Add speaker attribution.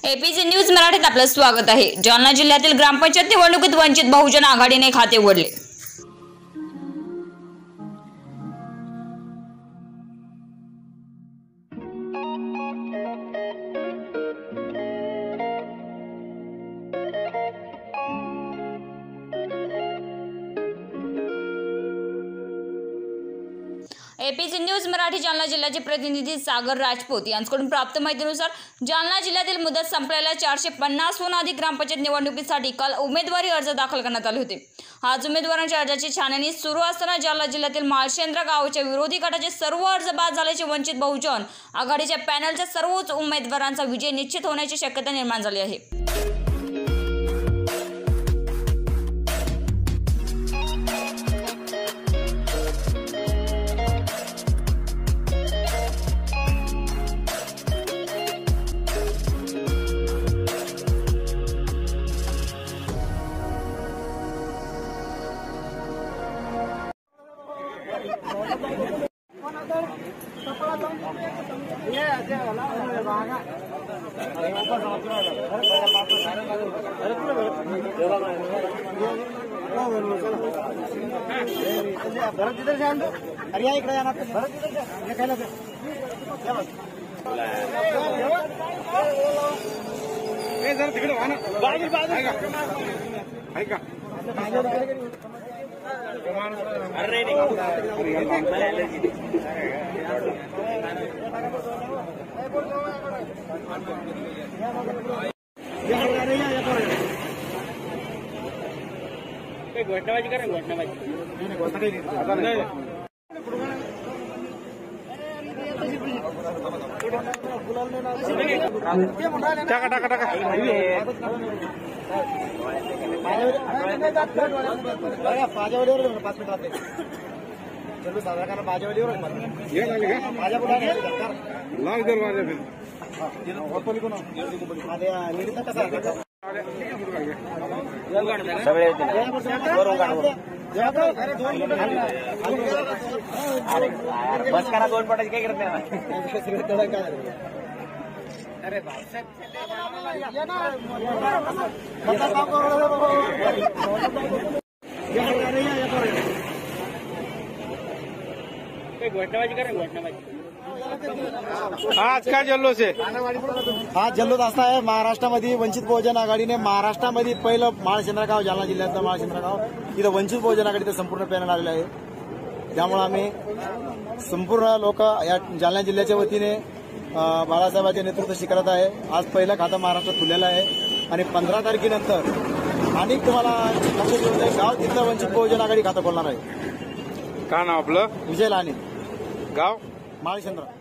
Speaker 1: APC news मराठीत आपलं स्वागत आहे। जालना जिल्ह्यातील ग्रामपंचायत निवडणुकीत वंचित बहुजन आघाडीने खाते उघडले। एपीसी न्यूज मराठी जालना जिल्ह्याचे प्रतिनिधी सागर राजपूत यांच्याकडून प्राप्त माहितीनुसार जालना जिल्ह्यातील मुदत संपलेल्या 450हून अधिक ग्रामपंचायत निवडणुकीसाठी काल उमेदवारी अर्ज दाखल करण्यात आले होते। आज उमेदवारांच्या अर्जाची छाननी सुरू असताना जालना जिल्ह्यातील माळशेंद्र गावच्या विरोधी गटाचे सर्व अर्ज बाद झाल्याचे वंचित बहुजन आघाडीच्या पॅनलच्या सर्वच उमेदवारांचा विजय निश्चित होण्याची शक्यता निर्माण झाली आहे।
Speaker 2: भरत इधर से आंदो अरे यहाँ इकडे जाना भरत इधर से ये खायला ए जरा तिकडे वा ना बाजू बाजू आहे का अरे नाही घटनाबाजी करा घटनाबाजी टाका टाका टाका माझ्यावर 5 मिनिट राहते चलो साधा करा माझ्यावर ये लागले का माझ्या पुढे लाग दरवाजा फिर ओपन कोण माझ्या निरीता कसा सगळे बस करा 2 पटाची काय करत नाही अरे घटनाबाजी करें घटनाबाजी आज काय जल्लोष आहे। हा जल्लोष असा आहे महाराष्ट्रामध्ये वंचित बहुजन आघाडीने महाराष्ट्रामध्ये पहिलं माळशेंद्र गाव जालना जिल्ह्यातलं माळशेंद्र गाव इथं वंचित बहुजन आघाडीचं संपूर्ण पॅनल आलेलं आहे। त्यामुळे आम्ही संपूर्ण लोक या जालना जिल्ह्याच्या वतीने बाळासाहेबांचे नेतृत्व स्वीकारत आहे। आज पहिलं खातं महाराष्ट्रात खुललेलं आहे आणि 15 तारखेनंतर अनेक तुम्हाला लक्षात येऊन जाईल गाव तिथलं वंचित बहुजन आघाडी खातं खोलणार आहे।
Speaker 3: काय नाव आपलं?
Speaker 2: विजय लाने,
Speaker 3: गाव
Speaker 2: माळशेंद्र।